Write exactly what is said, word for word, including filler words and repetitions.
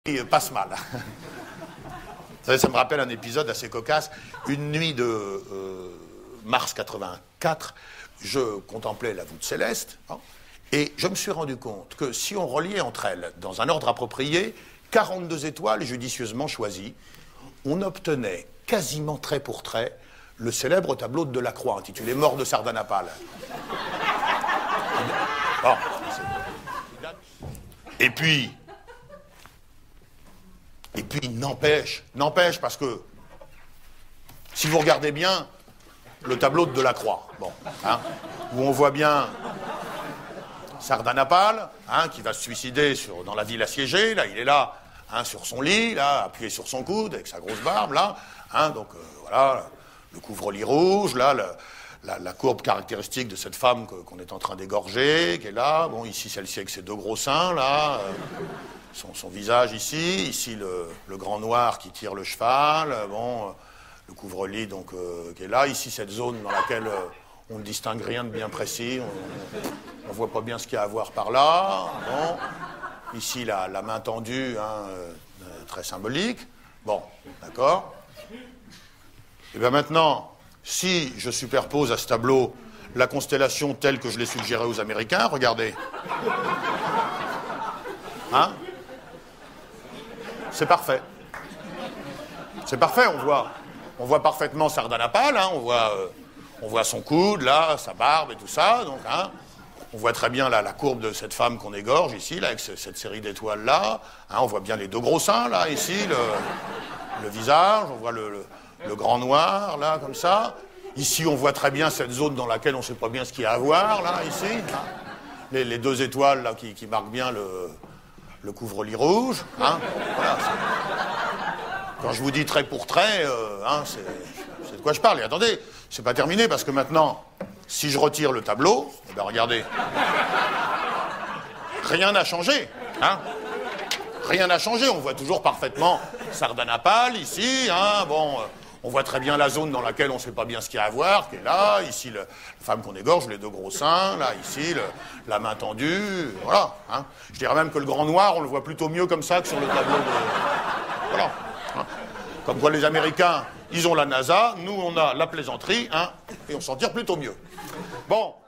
Il passe mal. Vous savez, ça me rappelle un épisode assez cocasse. Une nuit de euh, mars quatre-vingt-quatre, je contemplais la voûte céleste, hein, et je me suis rendu compte que si on reliait entre elles, dans un ordre approprié, quarante-deux étoiles judicieusement choisies, on obtenait quasiment trait pour trait le célèbre tableau de Delacroix, intitulé « Mort de Sardanapale ». Bon. Et puis... Et puis, n'empêche, n'empêche, parce que, si vous regardez bien, le tableau de Delacroix, bon, hein, où on voit bien Sardanapale, hein, qui va se suicider sur, dans la ville assiégée, là, il est là, hein, sur son lit, là, appuyé sur son coude, avec sa grosse barbe, là, hein, donc, euh, voilà, le couvre-lit rouge, là, le, la, la courbe caractéristique de cette femme que, qu'on est en train d'égorger, qui est là, bon, ici, celle-ci avec ses deux gros seins, là... Euh, Son, son visage ici, ici le, le grand noir qui tire le cheval, bon, euh, le couvre-lit donc euh, qui est là, ici cette zone dans laquelle euh, on ne distingue rien de bien précis, on ne voit pas bien ce qu'il y a à voir par là, bon, ici la, la main tendue, hein, euh, très symbolique, bon, d'accord. Et bien maintenant, si je superpose à ce tableau la constellation telle que je l'ai suggérée aux Américains, regardez, hein? C'est parfait. C'est parfait, on voit, on voit parfaitement Sardanapale, hein, on, voit, euh, on voit son coude, là, sa barbe et tout ça, donc, hein, on voit très bien là, la courbe de cette femme qu'on égorge ici, là, avec ce, cette série d'étoiles-là, hein, on voit bien les deux gros seins, là, ici, le, le visage, on voit le, le, le grand noir, là, comme ça. Ici, on voit très bien cette zone dans laquelle on ne sait pas bien ce qu'il y a à voir, là, ici. Là. Les, les deux étoiles, là, qui, qui marquent bien le... le couvre-lit rouge, hein, voilà, quand je vous dis trait pour trait, euh, hein, c'est, c'est de quoi je parle. Et attendez, c'est pas terminé, parce que maintenant, si je retire le tableau, eh ben regardez, rien n'a changé, hein, rien n'a changé, on voit toujours parfaitement Sardanapale, ici, hein, bon... Euh, on voit très bien la zone dans laquelle on ne sait pas bien ce qu'il y a à voir, qui est là, ici le, la femme qu'on égorge, les deux gros seins, là, ici, le, la main tendue, voilà. Hein. Je dirais même que le grand noir, on le voit plutôt mieux comme ça que sur le tableau de... Voilà. Hein. Comme quoi les Américains, ils ont la NASA, nous on a la plaisanterie, hein, et on s'en tire plutôt mieux. Bon.